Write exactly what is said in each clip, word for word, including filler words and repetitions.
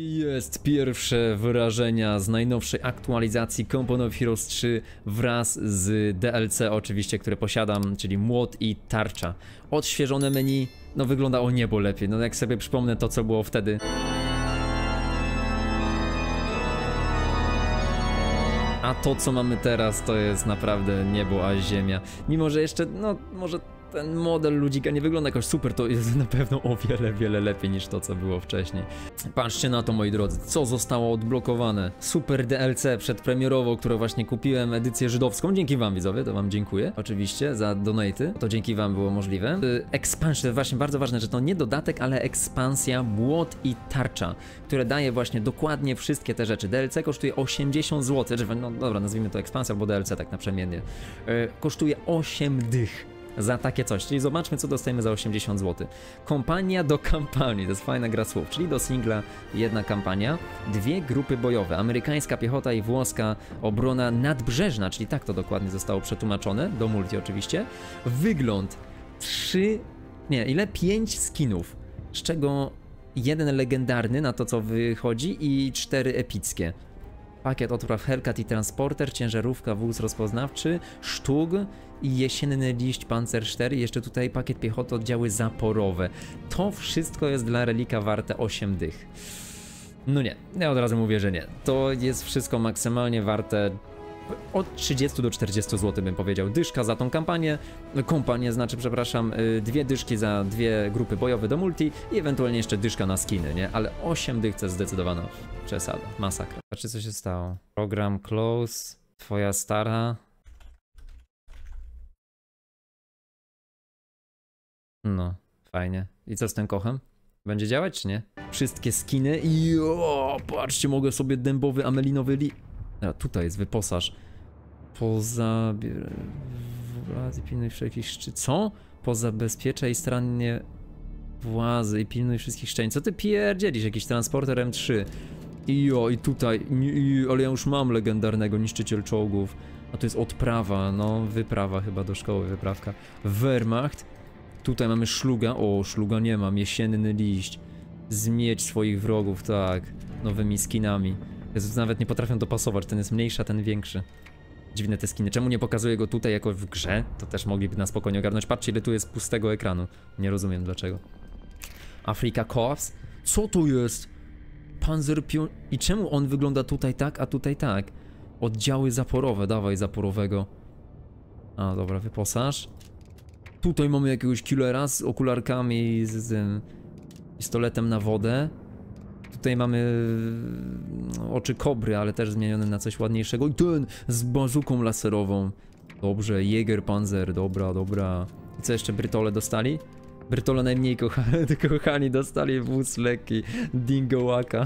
Jest pierwsze wyrażenia z najnowszej aktualizacji Company of Heroes trzy wraz z D L C oczywiście, które posiadam, czyli młot i tarcza. Odświeżone menu, no wygląda o niebo lepiej, no jak sobie przypomnę to, co było wtedy. A to, co mamy teraz, to jest naprawdę niebo a ziemia. Mimo, że jeszcze, no może ten model ludzika nie wygląda jakoś super, to jest na pewno o wiele, wiele lepiej niż to, co było wcześniej. Patrzcie na to, moi drodzy, co zostało odblokowane. Super D L C przedpremierowo, które właśnie kupiłem, edycję żydowską. Dzięki wam, widzowie, to wam dziękuję oczywiście za donaty. To dzięki wam było możliwe. Expansion, właśnie bardzo ważne, że to nie dodatek, ale ekspansja, młot i tarcza, które daje właśnie dokładnie wszystkie te rzeczy. D L C kosztuje osiemdziesiąt złotych, no dobra, nazwijmy to ekspansja albo D L C tak naprzemiennie. Kosztuje osiem dych za takie coś, czyli zobaczmy, co dostajemy za osiemdziesiąt złotych. Kompania do kampanii, to jest fajna gra słów, czyli do singla jedna kampania, dwie grupy bojowe, amerykańska piechota i włoska obrona nadbrzeżna, czyli tak to dokładnie zostało przetłumaczone, do multi oczywiście. Wygląd, trzy, nie, ile? pięć skinów, z czego jeden legendarny na to, co wychodzi i cztery epickie. Pakiet odpraw Hellcat i transporter, ciężarówka, wóz rozpoznawczy, sztug i jesienny liść Panzer cztery. Jeszcze tutaj pakiet piechoty, oddziały zaporowe. To wszystko jest dla relika warte osiem dych. No nie, ja od razu mówię, że nie. To jest wszystko maksymalnie warte od trzydziestu do czterdziestu złotych, bym powiedział. Dyszka za tą kampanię, kompanię znaczy, przepraszam, dwie dyszki za dwie grupy bojowe do multi i ewentualnie jeszcze dyszka na skiny, nie? Ale osiem dych to jest zdecydowana przesada, masakra. Patrzcie, co się stało. Program close, twoja stara. No, fajnie. I co z tym kochem? Będzie działać, czy nie? Wszystkie skiny i o, patrzcie, mogę sobie dębowy, amelinowy li... A, tutaj jest wyposaż. Poza... Pilnuj wszelkich szcz... Co? Pozabezpieczaj starannie włazy i pilnuj wszystkich szczęść. Co ty pierdzielisz? Jakiś transporter M trzy. I o, i tutaj... I, ale ja już mam legendarnego niszczyciel czołgów. A to jest odprawa, no wyprawa chyba do szkoły, wyprawka. Wehrmacht. Tutaj mamy szluga. O, szluga nie mam. Jesienny liść. Zmieć swoich wrogów, tak. Nowymi skinami. Jezus, nawet nie potrafią dopasować, ten jest mniejszy, a ten większy. Dziwne te skiny. Czemu nie pokazuję go tutaj jako w grze? To też mogliby na spokojnie ogarnąć. Patrzcie, ile tu jest pustego ekranu. Nie rozumiem dlaczego. Afrika Corps? Co tu jest? Panzer pion... I czemu on wygląda tutaj tak, a tutaj tak? Oddziały zaporowe, dawaj zaporowego. A, dobra, wyposaż. Tutaj mamy jakiegoś killera z okularkami, z, z pistoletem na wodę. Tutaj mamy oczy kobry, ale też zmienione na coś ładniejszego. I ten z bazuką laserową. Dobrze, Jäger Panzer, dobra, dobra. I co jeszcze Brytole dostali? Brytole najmniej kochani, kochani dostali wóz lekki, Dingołaka.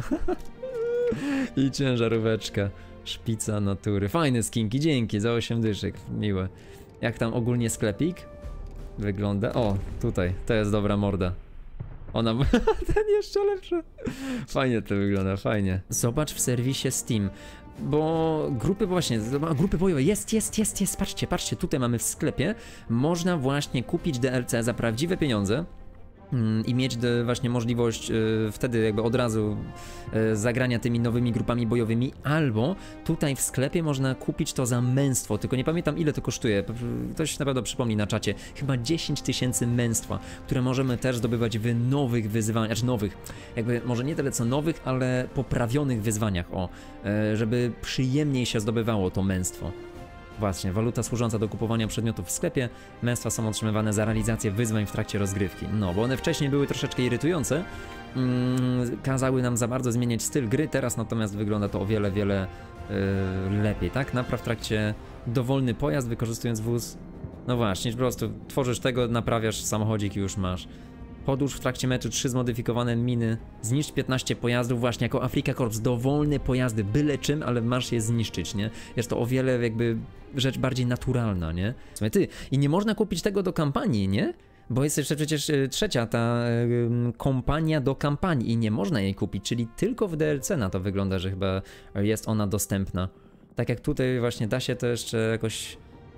I ciężaróweczka. Szpica natury. Fajne skinki, dzięki za osiem dyszek, miłe. Jak tam ogólnie sklepik wygląda? O, tutaj, to jest dobra morda. Ona... ten jeszcze lepszy. Fajnie to wygląda, fajnie. Zobacz w serwisie Steam. Bo grupy właśnie, grupy bojowe, jest, jest, jest, jest, patrzcie, patrzcie, tutaj mamy w sklepie. Można właśnie kupić D L C za prawdziwe pieniądze. I mieć właśnie możliwość y, wtedy jakby od razu y, zagrania tymi nowymi grupami bojowymi, albo tutaj w sklepie można kupić to za męstwo, tylko nie pamiętam ile to kosztuje, ktoś na pewno przypomni na czacie, chyba dziesięć tysięcy męstwa, które możemy też zdobywać w nowych wyzwaniach, znaczy nowych, jakby może nie tyle co nowych, ale poprawionych wyzwaniach, o, y, żeby przyjemniej się zdobywało to męstwo. Właśnie, waluta służąca do kupowania przedmiotów w sklepie. Męstwa są otrzymywane za realizację wyzwań w trakcie rozgrywki. No, bo one wcześniej były troszeczkę irytujące. Mm, kazały nam za bardzo zmieniać styl gry, teraz natomiast wygląda to o wiele, wiele yy, lepiej, tak? Napraw w trakcie dowolny pojazd, wykorzystując wóz. No właśnie, po prostu tworzysz tego, naprawiasz samochodzik i już masz. Podłóż w trakcie meczu trzy zmodyfikowane miny. Zniszcz piętnaście pojazdów właśnie jako Afrika Corps. Dowolne pojazdy, byle czym, ale masz je zniszczyć, nie? Jest to o wiele jakby rzecz bardziej naturalna, nie? W sumie ty, i nie można kupić tego do kampanii, nie? Bo jest jeszcze przecież trzecia ta y, kompania do kampanii i nie można jej kupić, czyli tylko w D L C na to wygląda, że chyba jest ona dostępna. Tak jak tutaj właśnie da się to jeszcze jakoś...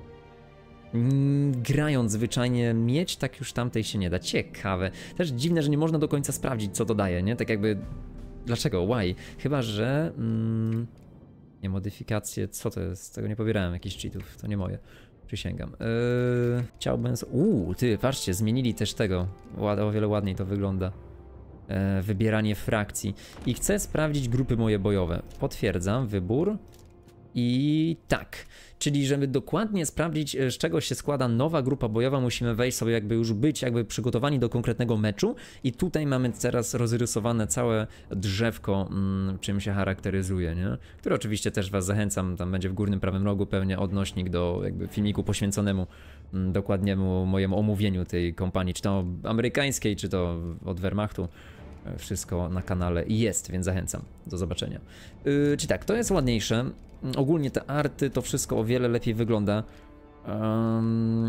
grając zwyczajnie mieć, tak już tamtej się nie da. Ciekawe. Też dziwne, że nie można do końca sprawdzić, co to daje, nie? Tak jakby Dlaczego? Why? Chyba, że... Mm, nie, modyfikacje, co to jest? Tego nie pobierałem, jakichś cheatów, to nie moje. Przysięgam. Yy, chciałbym... Uuu, ty, patrzcie, zmienili też tego. Ład, o wiele ładniej to wygląda. Yy, wybieranie frakcji. I chcę sprawdzić grupy moje bojowe. Potwierdzam, wybór. I tak, czyli żeby dokładnie sprawdzić, z czego się składa nowa grupa bojowa, musimy wejść sobie, jakby już być jakby przygotowani do konkretnego meczu i tutaj mamy teraz rozrysowane całe drzewko, mm, czym się charakteryzuje, nie? Które oczywiście też was zachęcam, tam będzie w górnym prawym rogu pewnie odnośnik do jakby filmiku poświęconemu mm, dokładniemu mojemu omówieniu tej kompanii, czy to amerykańskiej, czy to od Wehrmachtu. Wszystko na kanale jest, więc zachęcam do zobaczenia. Yy, czy tak, to jest ładniejsze. Ogólnie te arty, to wszystko o wiele lepiej wygląda. Um,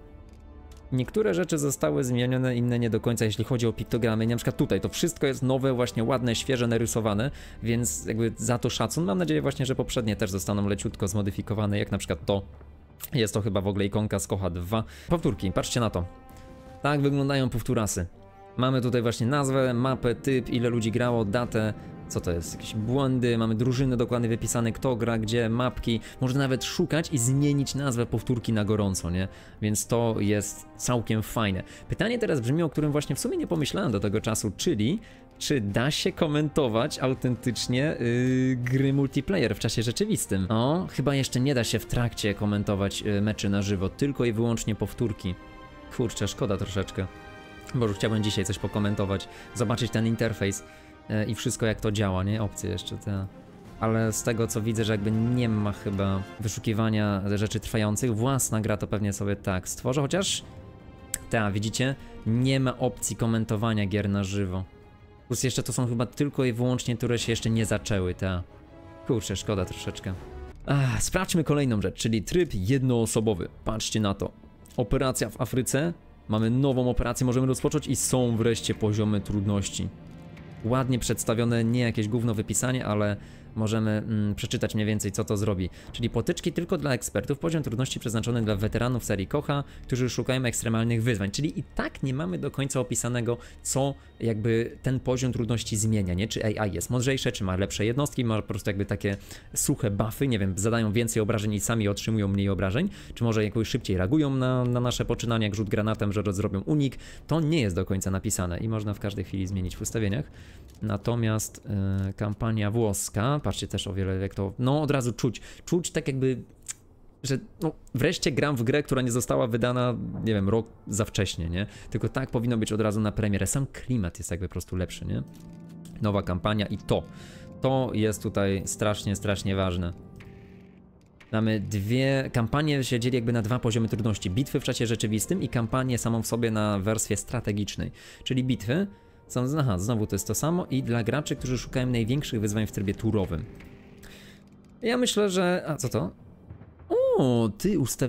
niektóre rzeczy zostały zmienione, inne nie do końca, jeśli chodzi o piktogramy. Na przykład tutaj to wszystko jest nowe, właśnie ładne, świeże, narysowane, więc jakby za to szacun. Mam nadzieję właśnie, że poprzednie też zostaną leciutko zmodyfikowane, jak na przykład to. Jest to chyba w ogóle ikonka z Kocha dwa. Powtórki, patrzcie na to. Tak wyglądają powtórasy. Mamy tutaj właśnie nazwę, mapę, typ, ile ludzi grało, datę, co to jest, jakieś błędy, mamy drużyny dokładnie wypisane, kto gra, gdzie, mapki, można nawet szukać i zmienić nazwę powtórki na gorąco, nie? Więc to jest całkiem fajne. Pytanie teraz brzmi, o którym właśnie w sumie nie pomyślałem do tego czasu, czyli czy da się komentować autentycznie yy, gry multiplayer w czasie rzeczywistym? O, chyba jeszcze nie da się w trakcie komentować yy, meczy na żywo, tylko i wyłącznie powtórki. Kurczę, szkoda troszeczkę. Bo już chciałbym dzisiaj coś pokomentować, zobaczyć ten interfejs yy, i wszystko jak to działa, nie? Opcje jeszcze te. Ale z tego co widzę, że jakby nie ma chyba wyszukiwania rzeczy trwających, własna gra to pewnie sobie tak stworzę, chociaż ta, widzicie? Nie ma opcji komentowania gier na żywo. Plus jeszcze to są chyba tylko i wyłącznie, które się jeszcze nie zaczęły, ta. Kurczę, szkoda troszeczkę. Ach, sprawdźmy kolejną rzecz, czyli tryb jednoosobowy. Patrzcie na to. Operacja w Afryce. Mamy nową operację, możemy rozpocząć i są wreszcie poziomy trudności. Ładnie przedstawione, nie jakieś gówno wypisanie, ale możemy mm, przeczytać mniej więcej, co to zrobi. Czyli potyczki tylko dla ekspertów, poziom trudności przeznaczony dla weteranów serii Kocha, którzy szukają ekstremalnych wyzwań. Czyli i tak nie mamy do końca opisanego, co jakby ten poziom trudności zmienia, nie? Czy A I jest mądrzejsze, czy ma lepsze jednostki, ma po prostu jakby takie suche buffy, nie wiem, zadają więcej obrażeń i sami otrzymują mniej obrażeń, czy może jakoś szybciej reagują na, na nasze poczynania, jak rzut granatem, że zrobią unik. To nie jest do końca napisane i można w każdej chwili zmienić w ustawieniach. Natomiast yy, kampania włoska, patrzcie też o wiele jak to, no od razu czuć, czuć tak jakby, że no wreszcie gram w grę, która nie została wydana, nie wiem, rok za wcześnie, nie? Tylko tak powinno być od razu na premierę, sam klimat jest jakby po prostu lepszy, nie? Nowa kampania i to, to jest tutaj strasznie, strasznie ważne. Mamy dwie, kampanie się dzieli jakby na dwa poziomy trudności, bitwy w czasie rzeczywistym i kampanię samą w sobie na wersję strategicznej, czyli bitwy są, aha, znowu to jest to samo i dla graczy, którzy szukają największych wyzwań w trybie turowym. Ja myślę, że... A co to? O, ty ustaw...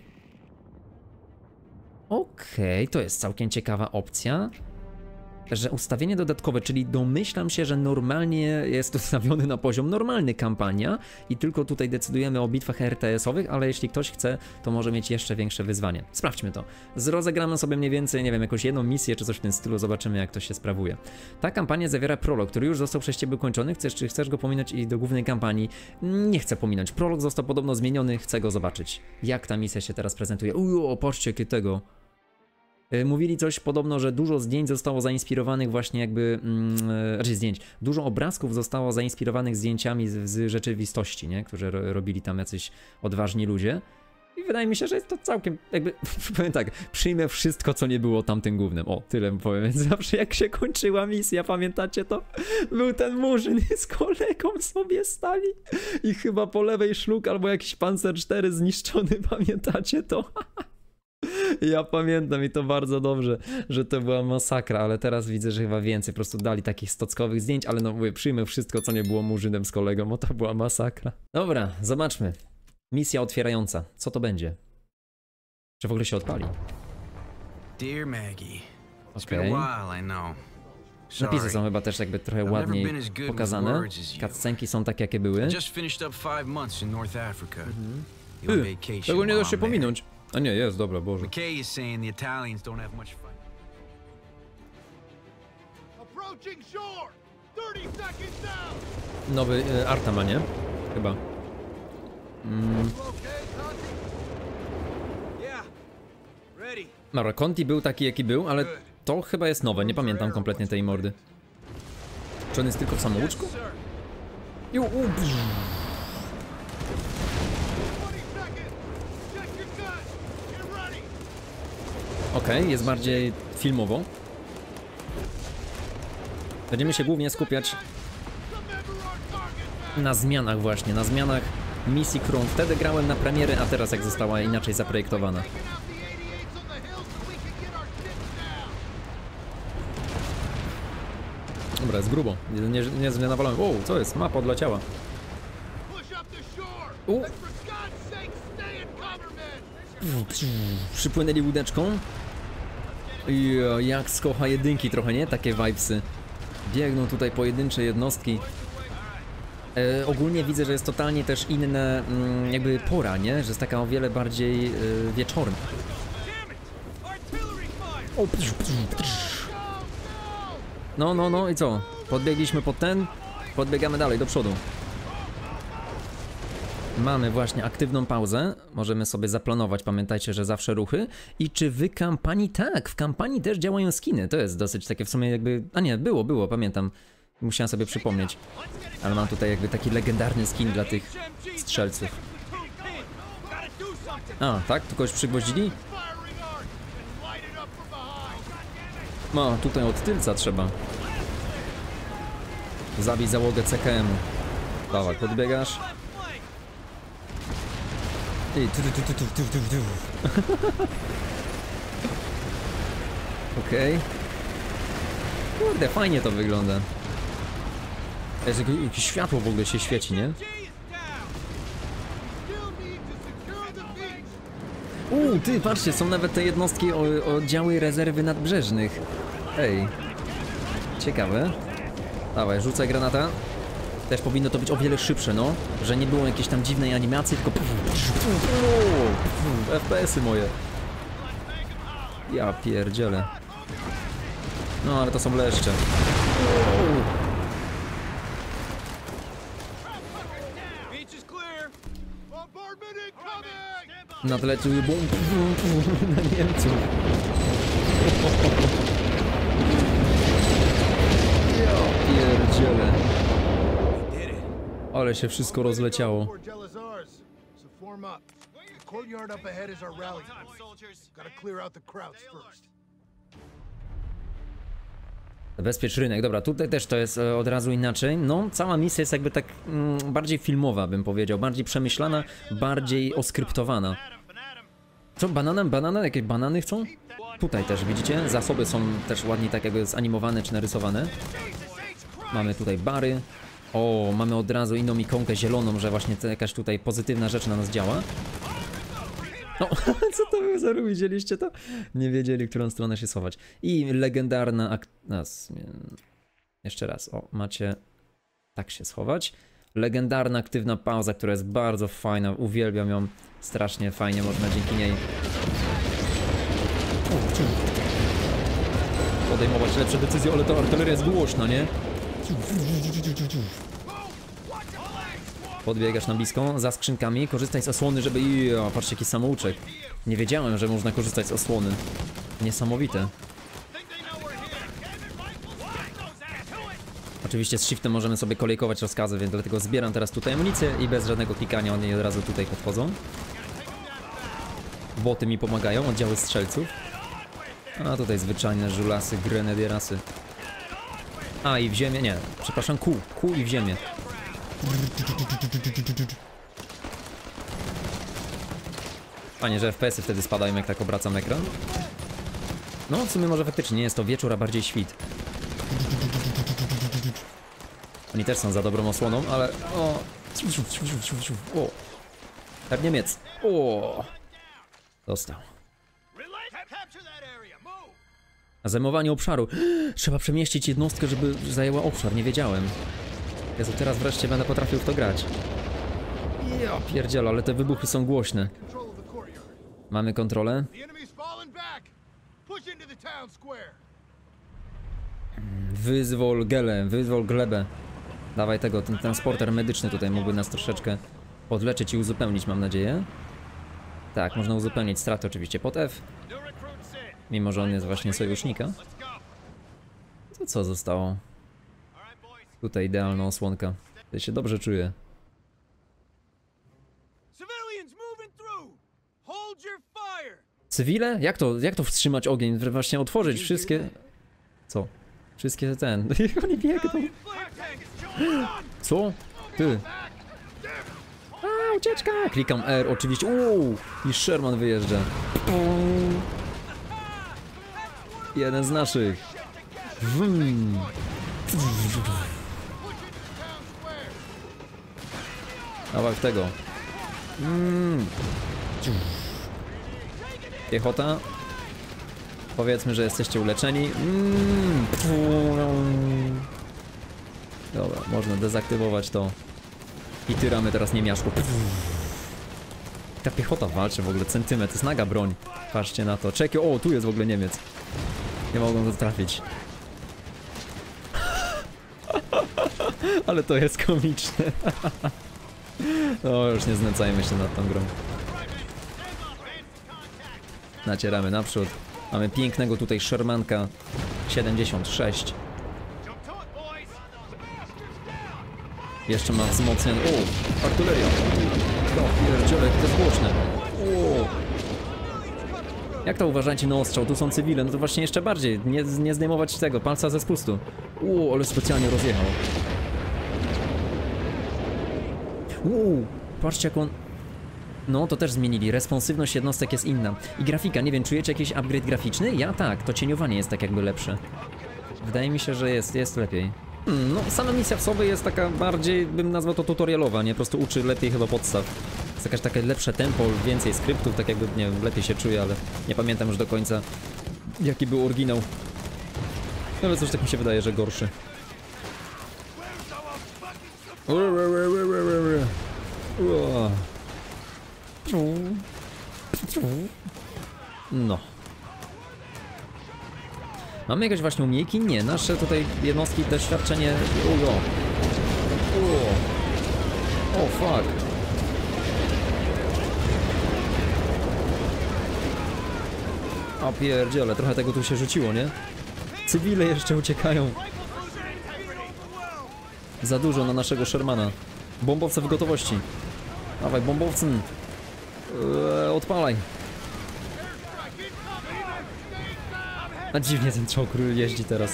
Okej, okay, to jest całkiem ciekawa opcja. Że ustawienie dodatkowe, czyli domyślam się, że normalnie jest ustawiony na poziom normalny kampania i tylko tutaj decydujemy o bitwach R T S-owych, ale jeśli ktoś chce, to może mieć jeszcze większe wyzwanie. Sprawdźmy to. Rozegramy sobie mniej więcej, nie wiem, jakąś jedną misję czy coś w tym stylu, zobaczymy jak to się sprawuje. Ta kampania zawiera prolog, który już został przez ciebie ukończony, chcesz, czy chcesz go pominąć i do głównej kampanii? Nie chcę pominąć. Prolog został podobno zmieniony, chcę go zobaczyć. Jak ta misja się teraz prezentuje? Ujo, patrzcie jakie tego... Mówili coś podobno, że dużo zdjęć zostało zainspirowanych właśnie jakby, mm, znaczy zdjęć, dużo obrazków zostało zainspirowanych zdjęciami z, z rzeczywistości, nie? Którzy ro, robili tam jacyś odważni ludzie. I wydaje mi się, że jest to całkiem, jakby, powiem tak, przyjmę wszystko, co nie było tamtym głównym. O, tyle powiem, więc zawsze jak się kończyła misja, pamiętacie to? Był ten murzyn z kolegą sobie stali i chyba po lewej szluk albo jakiś Panzer cztery zniszczony, pamiętacie to? Ja pamiętam i to bardzo dobrze, że to była masakra, ale teraz widzę, że chyba więcej, po prostu dali takich stockowych zdjęć, ale no mówię, przyjmę wszystko, co nie było murzynem z kolegą, bo to była masakra. Dobra, zobaczmy. Misja otwierająca. Co to będzie? Czy w ogóle się odpali? Dear Maggie, it's been Okay. a while, I know. Napisy są chyba też jakby trochę ładniej pokazane. Cutscenki są takie, jakie były. Just finished up five months in North Africa. Ty, Your vacation tego nie da while się I'm there. pominąć. A nie, jest, dobra, Boże. McKay is saying the Italians don't have much fight. Approaching shore! Nowy e, Arta ma, nie? Chyba. Mm. Dobra, Conti był taki jaki był, ale to chyba jest nowe, nie pamiętam kompletnie tej mordy. Czy on jest tylko w samouczku? Ju, u, Okej, okay, jest bardziej filmowo. Będziemy się głównie skupiać na zmianach właśnie, na zmianach misji, którą wtedy grałem na premiery, a teraz jak została inaczej zaprojektowana. Dobra, jest grubo. Nie, nie, nie, nie nawalałem. Wow, co jest? Mapa odleciała. U. Przypłynęli łódeczką. I jak z kocha jedynki trochę, nie? Takie vibesy. Biegną tutaj pojedyncze jednostki. E, ogólnie widzę, że jest totalnie też inna mm, jakby pora, nie? Że jest taka o wiele bardziej e, wieczorna. O, psz, psz, psz. No, no, no i co? Podbiegliśmy pod ten, podbiegamy dalej do przodu. Mamy właśnie aktywną pauzę, możemy sobie zaplanować, pamiętajcie, że zawsze ruchy. I czy w kampanii? Tak, w kampanii też działają skiny, to jest dosyć takie w sumie jakby... A nie, było, było, pamiętam. Musiałem sobie przypomnieć. Ale mam tutaj jakby taki legendarny skin dla tych strzelców. A, tak? Tu kogoś przygwoździli? No, tutaj od tylca trzeba. Zabij załogę C K M-u. Dawaj, podbiegasz. Ej, tu, tu, tu, tu, tu, tu, tu. Okej. Kurde, fajnie to wygląda. Jest jakieś światło w ogóle się świeci, nie? Uuu, ty, patrzcie, są nawet te jednostki o, oddziały rezerwy nadbrzeżnych. Ej. Ciekawe. Dawaj, rzucaj granata. Też powinno to być o wiele szybsze, no. Że nie było jakiejś tam dziwnej animacji, tylko... F P S-y moje. Ja pierdzielę. No, ale to są leszcze. Nadleciły bum na Niemców. Ja pierdzielę. Ale się wszystko rozleciało. Bezpiecz rynek, dobra, tutaj też to jest e, od razu inaczej. No, cała misja jest jakby tak mm, bardziej filmowa, bym powiedział, bardziej przemyślana, bardziej oskryptowana. Co, bananem? Banana? Jakieś banany chcą? Tutaj też, widzicie? Zasoby są też ładnie tak jakby zanimowane czy narysowane. Mamy tutaj bary. O, mamy od razu inną ikonkę zieloną, że właśnie to jakaś tutaj pozytywna rzecz na nas działa. No, co to było za ruch? Widzieliście to? Nie wiedzieli, którą stronę się schować. I legendarna ak... Nas... Jeszcze raz, o, macie tak się schować. Legendarna aktywna pauza, która jest bardzo fajna, uwielbiam ją. Strasznie fajnie można dzięki niej podejmować lepsze decyzje, ale ta artyleria jest głośna, nie? Podbiegasz na blisko, za skrzynkami, korzystaj z osłony, żeby... Jo, patrzcie, jaki samouczek. Nie wiedziałem, że można korzystać z osłony. Niesamowite. Oczywiście z shiftem możemy sobie kolejkować rozkazy, więc dlatego zbieram teraz tutaj amunicję i bez żadnego klikania oni od razu tutaj podchodzą. Boty mi pomagają, oddziały strzelców. A tutaj zwyczajne żulasy, grenadierasy. A i w ziemię, nie, przepraszam, kół, kół i w ziemię. Fajnie, że F P S-y wtedy spadają, jak tak obracam ekran. No, w sumie może faktycznie nie jest to wieczór, a bardziej świt. Oni też są za dobrą osłoną, ale... O! O! Tak Niemiec! O! Dostał. Zajmowanie obszaru. Trzeba przemieścić jednostkę, żeby zajęła obszar. Nie wiedziałem. Jezu, teraz wreszcie będę potrafił w to grać. Ja pierdzielę, ale te wybuchy są głośne. Mamy kontrolę. Wyzwól Gelę, wyzwól glebę. Dawaj tego, ten transporter medyczny tutaj mógłby nas troszeczkę podleczyć i uzupełnić, mam nadzieję. Tak, można uzupełnić straty oczywiście pod F. Mimo, że on jest właśnie sojusznika. To co zostało? Tutaj idealna osłonka. Ja się dobrze czuję. Cywile? Jak to, jak to wstrzymać ogień? Właśnie otworzyć wszystkie... Co? Wszystkie ten... Oni biegną. Co? Ty. A, ucieczka! Klikam R, oczywiście. Uuu, i Sherman wyjeżdża. Uuu. Jeden z naszych. Wum. Dawaj w tego. Mm. Piechota. Powiedzmy, że jesteście uleczeni. Mm. Dobra, można dezaktywować to. I tyramy teraz niemiaszku. Ta piechota walczy w ogóle centymetr, to jest naga broń. Patrzcie na to. Czekaj, o, tu jest w ogóle Niemiec. Nie mogą go trafić. Ale to jest komiczne. No, już nie znęcajmy się nad tą grą. Nacieramy naprzód. Mamy pięknego tutaj Shermanka siedemdziesiąt sześć. Jeszcze ma wzmocniony... O! Artyleria! No, pierdziele, to jest głośne. O! Jak to uważajcie na ostrzał? Tu są cywile, no to właśnie jeszcze bardziej. Nie, nie zdejmować tego, palca ze spustu. O, ale specjalnie rozjechał. Uuu, patrzcie jak on... No, to też zmienili. Responsywność jednostek jest inna. I grafika, nie wiem, czujecie jakiś upgrade graficzny? Ja tak, to cieniowanie jest tak jakby lepsze. Wydaje mi się, że jest, jest lepiej. Hmm, no, sama misja w sobie jest taka bardziej, bym nazwał to tutorialowa, nie? Po prostu uczy lepiej chyba podstaw. Jest jakaś takie lepsze tempo, więcej skryptów, tak jakby, nie wiem, lepiej się czuję, ale nie pamiętam już do końca, jaki był oryginał. Ale coś tak mi się wydaje, że gorszy. No. Mamy jakieś właśnie umiejki? Nie, nasze tutaj jednostki, doświadczenie... Ujo. Ujo. O, fuck. A pierdziele, trochę tego tu się rzuciło, nie? Cywile jeszcze uciekają. Za dużo na naszego Shermana. Bombowce w gotowości. Dawaj, bombowcy. Eee, odpalaj. A dziwnie ten czołg jeździ teraz.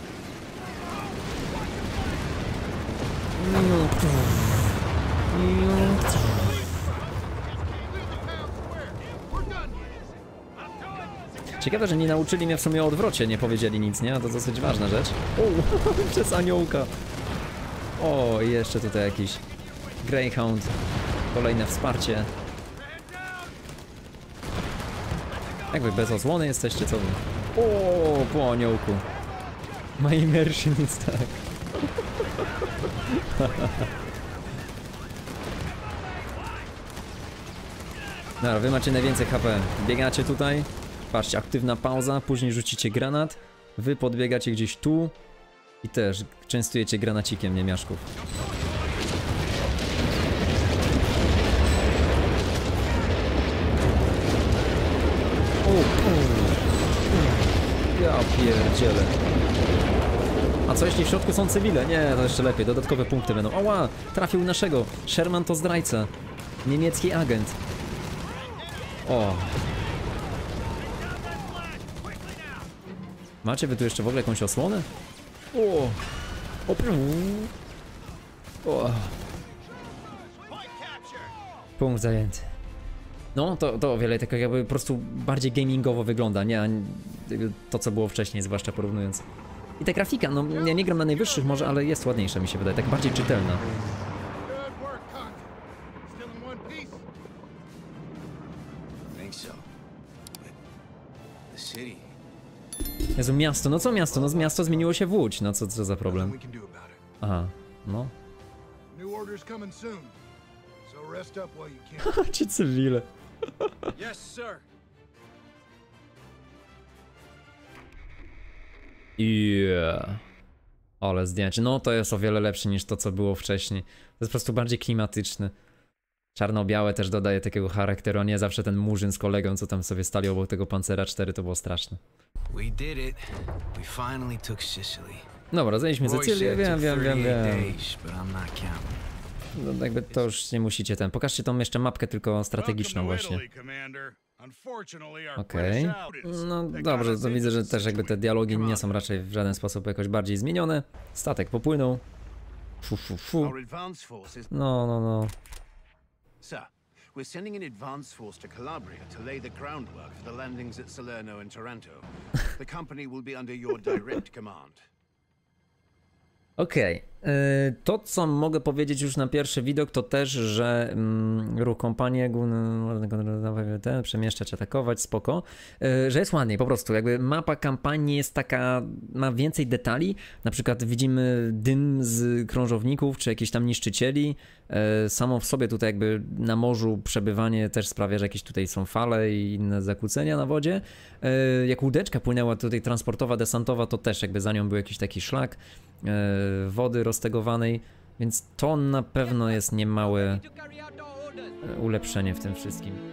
Ciekawe, że nie nauczyli mnie w sumie o odwrocie, nie powiedzieli nic, nie? To dosyć ważna rzecz. O, przez aniołka. O, i jeszcze tutaj jakiś Greyhound. Kolejne wsparcie. Jak wy bez osłony jesteście, co wy? O, po aniołku. My immersion jest tak. Dobra, wy macie najwięcej H P. Biegacie tutaj. Patrzcie, aktywna pauza, później rzucicie granat. Wy podbiegacie gdzieś tu. I też częstujecie granacikiem niemiaszków. O, o. Ja pierdzielę. A co jeśli w środku są cywile? Nie, to jeszcze lepiej, dodatkowe punkty będą. Oła, trafił naszego. Sherman to zdrajca. Niemiecki agent. O. Macie wy tu jeszcze w ogóle jakąś osłonę? O. O. O. Punkt zajęty. No, to, to o wiele tak jakby po prostu bardziej gamingowo wygląda, nie to co było wcześniej, zwłaszcza porównując. I ta grafika, no ja nie gram na najwyższych może, ale jest ładniejsza mi się wydaje, tak bardziej czytelna. Jezu, miasto, no co miasto? No miasto zmieniło się w Łódź, no co, co za problem? Aha, no. Ci cywile. Yes, sir. Yeah. Ale zdjęcie. No to jest o wiele lepsze niż to, co było wcześniej. To jest po prostu bardziej klimatyczne. Czarno-białe też dodaje takiego charakteru, a nie zawsze ten murzyn z kolegą, co tam sobie stali obok tego Pancera cztery, to było straszne. We did it. We finally took Sicily. Dobra, zajęliśmy Roy Sycylię, said wiem, took wiem, wiem, thirty-eight wiem. days, but I'm not counting. No, jakby to już nie musicie ten. Pokażcie tą jeszcze mapkę tylko strategiczną właśnie. Okej. Okay. No dobrze, to widzę, że też jakby te dialogi nie są raczej w żaden sposób jakoś bardziej zmienione. Statek popłynął. Fu, fu, fu. No, no, no. Sir, we're sending an advance force to Calabria to lay the groundwork for the landings at Salerno and Taranto. The company will be under your direct command. Okej, okay. To co mogę powiedzieć już na pierwszy widok to też, że mm, ruch kompanii ten przemieszczać, atakować, spoko, yy, że jest ładniej po prostu, jakby mapa kampanii jest taka, ma więcej detali, na przykład widzimy dym z krążowników, czy jakichś tam niszczycieli, yy, samo w sobie tutaj jakby na morzu przebywanie też sprawia, że jakieś tutaj są fale i inne zakłócenia na wodzie, yy, jak łódeczka płynęła tutaj transportowa, desantowa, to też jakby za nią był jakiś taki szlak, wody roztegowanej, więc to na pewno jest niemałe ulepszenie w tym wszystkim.